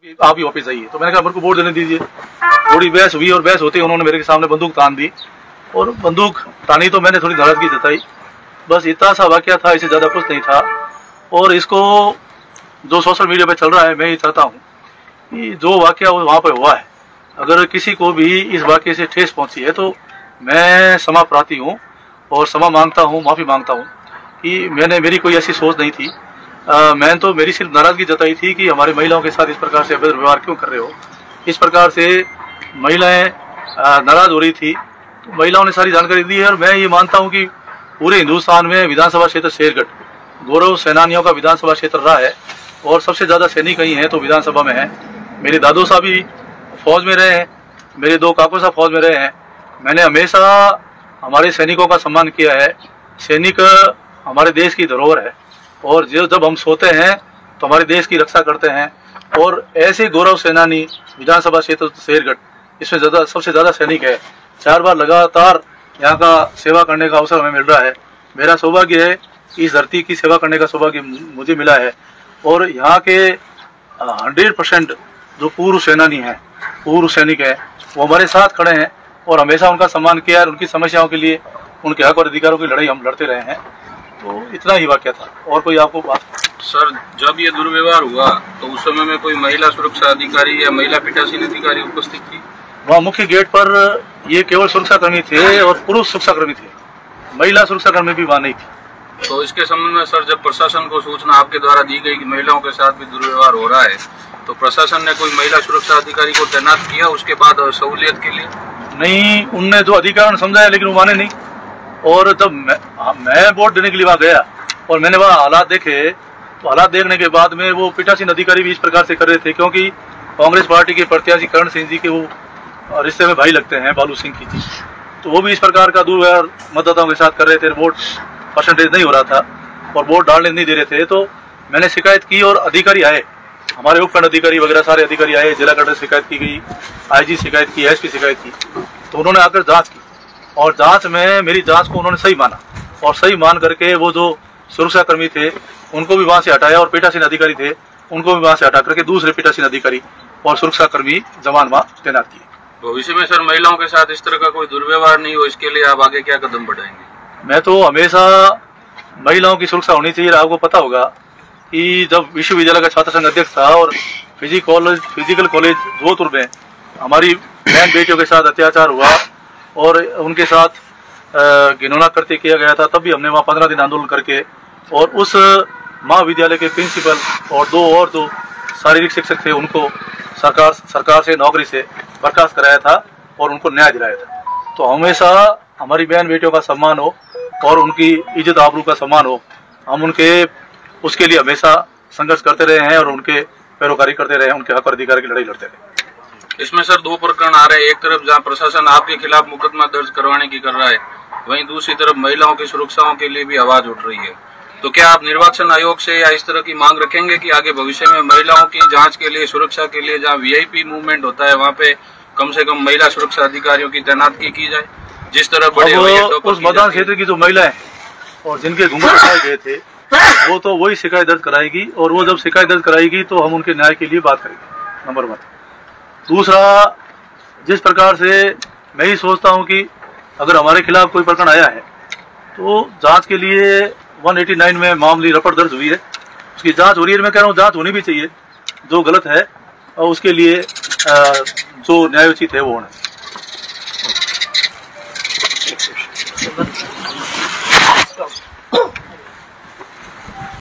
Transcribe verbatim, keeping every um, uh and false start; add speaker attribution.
Speaker 1: कि आप ही वापस आइए। तो मैंने कहा मेरे को वोट देने दीजिए। थोड़ी बहस हुई और बहस होते उन्होंने मेरे सामने बंदूक तान दी और बंदूक तानी तो मैंने थोड़ी नाराजगी जताई। बस इतना सा वाकया था, इससे ज़्यादा कुछ नहीं था। और इसको जो सोशल मीडिया पे चल रहा है, मैं ये चाहता हूँ कि जो वाकया वहाँ पर हुआ है, अगर किसी को भी इस वाकये से ठेस पहुँची है तो मैं क्षमा प्रार्थी हूँ और क्षमा मांगता हूँ, माफ़ी मांगता हूँ कि मैंने मेरी कोई ऐसी सोच नहीं थी। आ, मैं तो मेरी सिर्फ नाराज़गी जताई थी कि हमारी महिलाओं के साथ इस प्रकार से अवैध व्यवहार क्यों कर रहे हो। इस प्रकार से महिलाएं नाराज़ हो रही थी, तो महिलाओं ने सारी जानकारी दी है। और मैं ये मानता हूँ कि पूरे हिंदुस्तान में विधानसभा क्षेत्र शेरगढ़ गौरव सेनानियों का विधानसभा क्षेत्र रहा है और सबसे ज़्यादा सैनिक कहीं हैं तो विधानसभा में हैं। मेरे दादो साहब भी फौज में रहे हैं, मेरे दो काकू साहब फौज में रहे हैं। मैंने हमेशा हमारे सैनिकों का सम्मान किया है। सैनिक हमारे देश की धरोहर है और जो जब हम सोते हैं तो हमारे देश की रक्षा करते हैं। और ऐसे गौरव सेनानी विधानसभा क्षेत्र शेरगढ़, इसमें ज़्यादा सबसे ज़्यादा सैनिक है। चार बार लगातार यहाँ का सेवा करने का अवसर हमें मिल रहा है। मेरा सौभाग्य है, इस धरती की सेवा करने का सौभाग्य मुझे मिला है। और यहाँ के हंड्रेड परसेंट जो पूर्व सेनानी हैं, पूर्व सैनिक हैं, वो हमारे साथ खड़े हैं और हमेशा उनका सम्मान किया है। उनकी समस्याओं के लिए, उनके हक और अधिकारों की लड़ाई हम लड़ते रहे हैं। तो इतना ही वाकया था। और कोई आपको बात?
Speaker 2: सर, जब ये दुर्व्यवहार हुआ तो उस समय में कोई महिला सुरक्षा अधिकारी या महिला पीठासीन अधिकारी उपस्थित थी?
Speaker 1: वहाँ मुख्य गेट पर ये केवल सुरक्षाकर्मी थे और पुरुष सुरक्षाकर्मी थे, महिला सुरक्षाकर्मी भी वहाँ नहीं थी।
Speaker 2: तो इसके संबंध में सर, जब प्रशासन को सूचना आपके द्वारा दी गई कि महिलाओं के साथ भी दुर्व्यवहार हो रहा है, तो प्रशासन ने कोई महिला सुरक्षा अधिकारी को तैनात किया उसके बाद सहूलियत के लिए?
Speaker 1: नहीं, उनने जो अधिकार समझाया लेकिन वो माने नहीं। और जब मैं, मैं वोट देने के लिए वहाँ गया और मैंने वहाँ हालात देखे, तो हालात देखने के बाद में वो पीठासीन अधिकारी भी इस प्रकार से कर रहे थे, क्योंकि कांग्रेस पार्टी के प्रत्याशी करण सिंह जी के वो रिश्ते में भाई लगते हैं, बालू सिंह की जी, तो वो भी इस प्रकार का दुर्व्यवहार मतदाताओं के साथ कर रहे थे। वोट परसेंटेज नहीं हो रहा था और वोट डालने नहीं दे रहे थे। तो मैंने शिकायत की और अधिकारी आए, हमारे उपखंड अधिकारी वगैरह सारे अधिकारी आए, जिला कलेक्टर शिकायत की गई, आईजी शिकायत की, एसपी शिकायत की। तो उन्होंने आकर जांच की और जांच में मेरी जांच को उन्होंने सही माना और सही मान करके वो जो सुरक्षाकर्मी थे उनको भी वहाँ से हटाया और पीठासीन अधिकारी थे उनको भी वहाँ से हटा करके दूसरे पीठासीन अधिकारी और सुरक्षाकर्मी जवान वहाँ तैनात किए।
Speaker 2: भविष्य में सर महिलाओं के साथ इस तरह का कोई दुर्व्यवहार नहीं हो, इसके लिए आप आगे क्या कदम बढ़ाएंगे?
Speaker 1: मैं तो हमेशा महिलाओं की सुरक्षा होनी चाहिए। आपको पता होगा कि जब विश्वविद्यालय का छात्र संघ अध्यक्ष था और physic college physical college Jodhpur में हमारी बहन बेटियों के साथ अत्याचार हुआ और उनके साथ घिनौना कृत्य किया गया था, तब भी हमने वहाँ पंद्रह दिन आंदोलन करके और उस महाविद्यालय के प्रिंसिपल और दो और जो शारीरिक शिक्षक थे उनको सरकार सरकार से नौकरी से बर्खास्त कराया था और उनको न्याय दिलाया था। तो हमेशा हमारी बहन बेटियों का सम्मान हो और उनकी इज्जत आबरू का सम्मान हो, हम उनके उसके लिए हमेशा संघर्ष करते रहे हैं और उनके पैरोकारी करते रहे हैं, उनके हक और अधिकार की लड़ाई लड़ते रहे।
Speaker 2: इसमें सर दो प्रकरण आ रहे हैं, एक तरफ जहां प्रशासन आपके खिलाफ मुकदमा दर्ज करवाने की कर रहा है, वहीं दूसरी तरफ महिलाओं की सुरक्षाओं के लिए भी आवाज उठ रही है। तो क्या आप निर्वाचन आयोग से या इस तरह की मांग रखेंगे कि आगे भविष्य में महिलाओं की जांच के लिए, सुरक्षा के लिए जहां वीआईपी मूवमेंट होता है वहां पे कम से कम महिला सुरक्षा अधिकारियों की तैनाती की जाए, जिस तरह बड़े
Speaker 1: उस मतदान क्षेत्र की जो महिलाएं और जिनके घूंघट उठाए गए थे वो तो वही शिकायत दर्ज कराएगी और वो जब शिकायत दर्ज कराएगी तो हम उनके न्याय के लिए बात करेंगे, नंबर वन। दूसरा, जिस प्रकार से मैं ही सोचता हूं कि अगर हमारे खिलाफ कोई प्रकरण आया है तो जांच के लिए एक सौ नवासी में मामूली रपट दर्ज हुई है, उसकी जांच हो रही है। मैं कह रहा हूँ जांच होनी भी चाहिए, जो गलत है और उसके लिए जो न्यायोचित है वो होना चाहिए।